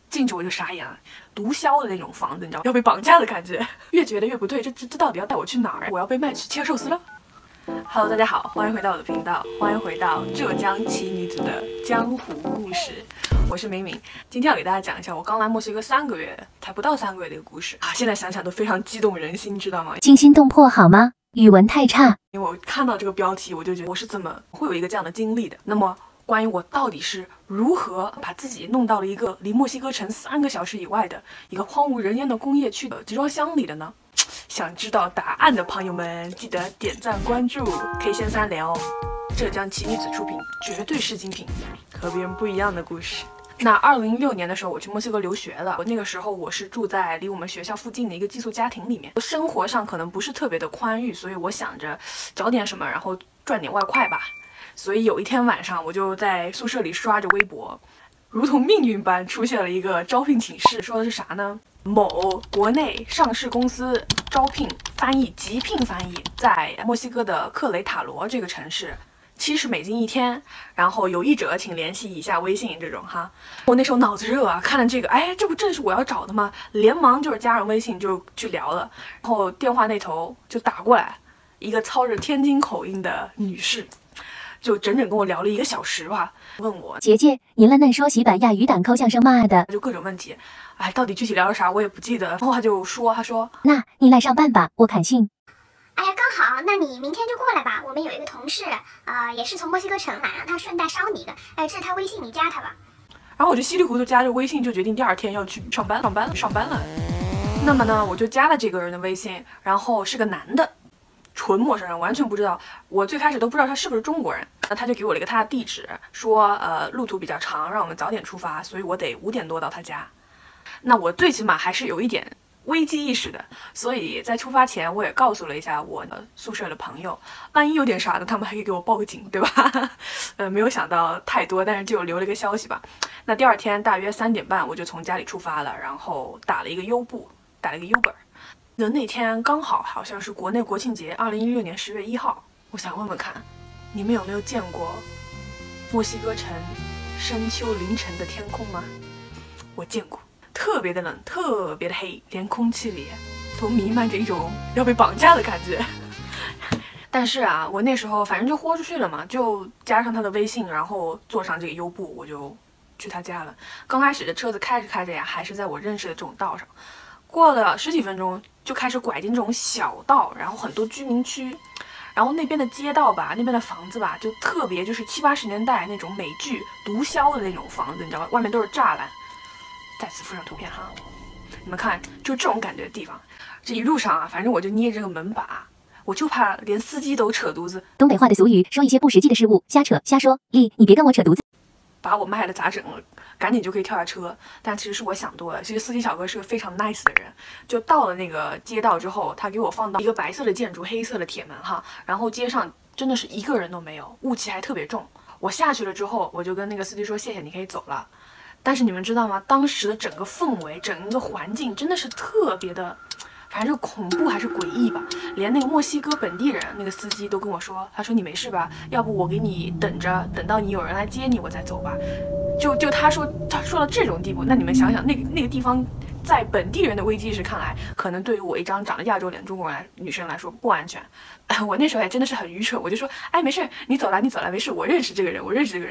进去我就傻眼了，毒枭的那种房子，你知道，要被绑架的感觉，越觉得越不对，这到底要带我去哪儿？我要被卖去切寿司了？Hello， 大家好，欢迎回到我的频道，欢迎回到浙江奇女子的江湖故事，我是明明。今天要给大家讲一下我刚来墨西哥3个月，才不到3个月的一个故事啊！现在想想都非常激动人心，知道吗？ 惊心动魄好吗？语文太差。 因为我看到这个标题，我就觉得我是怎么会有一个这样的经历的？那么，关于我到底是如何把自己弄到了一个离墨西哥城3个小时以外的一个荒无人烟的工业区的集装箱里的呢？想知道答案的朋友们，记得点赞关注 K 先3聊，浙江奇女子出品，绝对是精品，和别人不一样的故事。那2016年的时候，我去墨西哥留学了。那个时候我是住在离我们学校附近的一个寄宿家庭里面，生活上可能不是特别的宽裕，所以我想着找点什么，然后赚点外快吧。所以有一天晚上，我就在宿舍里刷着微博，如同命运般出现了一个招聘启事，说的是啥呢？某国内上市公司招聘翻译，急聘翻译，在墨西哥的克雷塔罗这个城市。70美金1天，然后有意者请联系以下微信这种哈。我那时候脑子热啊，看了这个，哎，这不正是我要找的吗？连忙就是加上微信就去聊了，然后电话那头就打过来一个操着天津口音的女士，就整整跟我聊了1个小时吧，问我姐姐，您嫩说西班牙语单口相声嘛的， 就各种问题，哎，到底具体聊了啥我也不记得。然后他说， 那你来上班吧，我看信。 哎呀，刚好，那你明天就过来吧。我们有一个同事，也是从墨西哥城来，让他顺带捎你一个。这是他微信，你加他吧。 然后我就稀里糊涂加着微信，就决定第2天要去上班了。那么呢，我就加了这个人的微信，然后是个男的，纯陌生人，完全不知道。我最开始都不知道他是不是中国人。那他就给我了一个他的地址，说路途比较长，让我们早点出发，所以我得5点多到他家。那我最起码还是有一点危机意识的，所以在出发前我也告诉了一下我的宿舍的朋友，万一有点啥的，他们还可以给我报个警，对吧？没有想到太多，但是就留了一个消息吧。那第2天大约3点半我就从家里出发了，然后打了一个 Uber。那天刚好像是国内国庆节，2016年10月1号。我想问问看，你们有没有见过墨西哥城深秋凌晨的天空吗？我见过。特别的冷，特别的黑，连空气里都弥漫着一种要被绑架的感觉。但是啊，我那时候反正就豁出去了嘛，就加上他的微信，然后坐上这个优步，我就去他家了。刚开始的车子开着呀，还是在我认识的这种道上，过了10几分钟就开始拐进这种小道，然后很多居民区，然后那边的街道吧，那边的房子吧，就特别就是70、80年代那种美剧毒枭的那种房子，你知道吧？外面都是栅栏。再次附上图片哈，你们看，就这种感觉的地方，这一路上啊，反正我就捏着这个门把，我就怕连司机都扯犊子。 东北话的俗语，说一些不实际的事物，瞎扯瞎说。你别跟我扯犊子， 把我卖了咋整了？赶紧就可以跳下车。但其实是我想多了，其实司机小哥是个非常 nice 的人。就到了那个街道之后，他给我放到一个白色的建筑，黑色的铁门哈，然后街上真的是一个人都没有，雾气还特别重。我下去了之后，我就跟那个司机说谢谢，你可以走了。但是你们知道吗？当时的整个氛围、整个环境真的是特别的，反正恐怖还是诡异吧。连那个墨西哥本地人，那个司机都跟我说，他说你没事吧？要不我给你等着，等到你有人来接你，我再走吧。就他说到这种地步，那你们想想，那个地方，在本地人的危机意识看来，可能对于我一张长得亚洲脸中国人女生来说不安全。我那时候也真的是很愚蠢，我就说，哎，没事，你走了，没事，我认识这个人。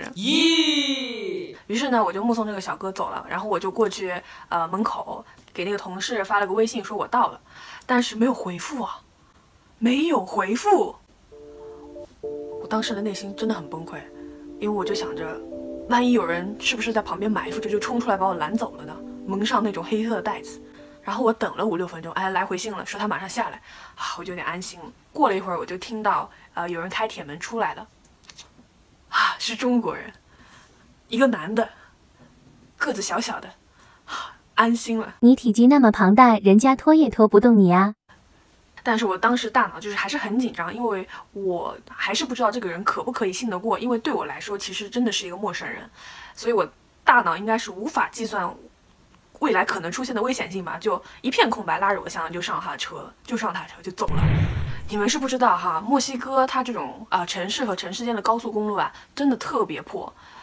于是呢，我就目送这个小哥走了，然后我就过去门口给那个同事发了个微信，说我到了，但是没有回复啊，没有回复。我当时的内心真的很崩溃，因为我就想着，万一有人是不是在旁边埋伏着，就冲出来把我拦走了呢？蒙上那种黑色的袋子。然后我等了5、6分钟，哎，来回信了，说他马上下来，啊，我就有点安心了。过了一会儿，我就听到有人开铁门出来了，啊，是中国人。一个男的，个子小小的，安心了。 你体积那么庞大，人家拖也拖不动你啊。 但是我当时大脑就是还是很紧张，因为我还是不知道这个人可不可以信得过，因为对我来说其实真的是一个陌生人，所以我大脑应该是无法计算未来可能出现的危险性吧，就一片空白，拉着我箱子就上他的车，就走了。你们是不知道哈，墨西哥它这种城市和城市间的高速公路啊，真的特别破。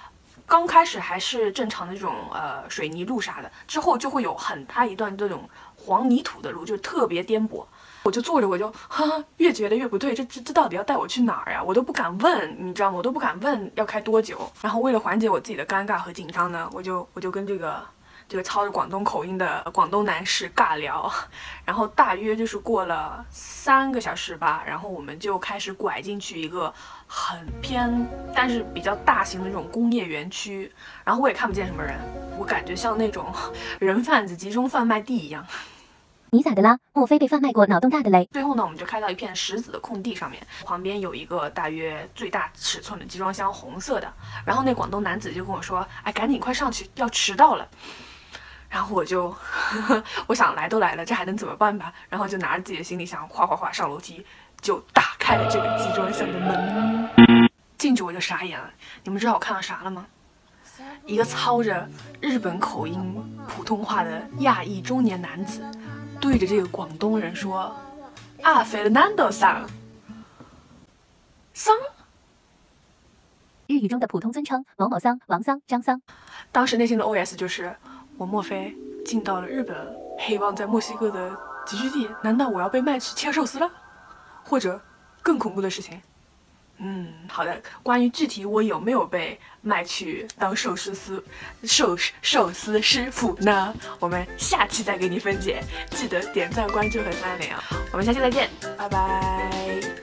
刚开始还是正常的这种水泥路啥的，之后就会有很大一段这种黄泥土的路，就特别颠簸。我就坐着，我就越觉得越不对，这到底要带我去哪儿呀？我都不敢问，你知道吗？我都不敢问要开多久。然后为了缓解我自己的尴尬和紧张呢，我就跟这个操着广东口音的广东男士尬聊，然后大约就是过了3个小时吧，然后我们就开始拐进去一个很偏但是比较大型的这种工业园区，然后我也看不见什么人，我感觉像那种人贩子集中贩卖地一样。 你咋的啦？莫非被贩卖过脑洞大的嘞？ 最后呢，我们就开到一片石子的空地上面，旁边有一个大约最大尺寸的集装箱，红色的。然后那广东男子就跟我说：“哎，赶紧快上去，要迟到了。”然后我就，我想来都来了，这还能怎么办吧？然后就拿着自己的行李箱，哗哗哗上楼梯，就打开了这个集装箱的门。进去我就傻眼了，你们知道我看到啥了吗？一个操着日本口音普通话的亚裔中年男子，对着这个广东人说：“啊，Fernando桑。” 日语中的普通尊称某某桑、王桑、张桑。 当时内心的 OS 就是：我莫非进到了日本黑帮在墨西哥的集聚地？难道我要被卖去切寿司了？或者更恐怖的事情？好的。关于具体我有没有被卖去当寿司师傅呢？我们下期再给你分解。记得点赞、关注和3连啊！我们下期再见，拜拜。